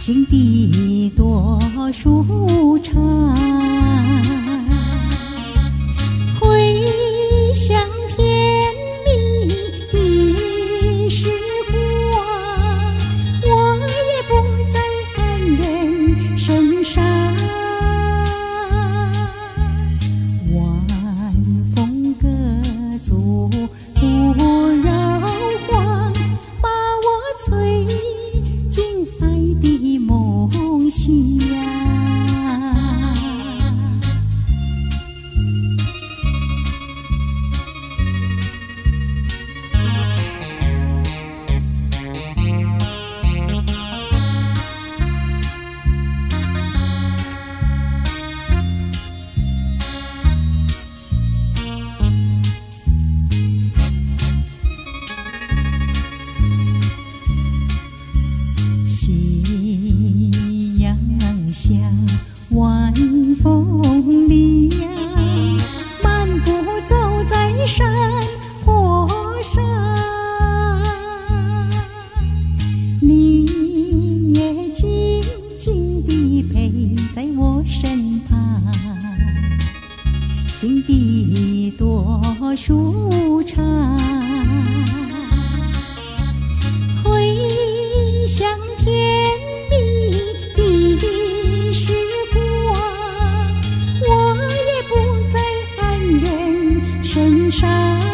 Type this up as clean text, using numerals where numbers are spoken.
心底多舒畅，回想甜蜜的时光，我也不在安人身上。晚风歌足足绕晃，把我催进爱的梦乡。夕阳下，晚风里呀，漫步走在山坡上，你也静静地陪在我身旁，心底多舒畅。回想甜蜜的时光，我也不在安人身上。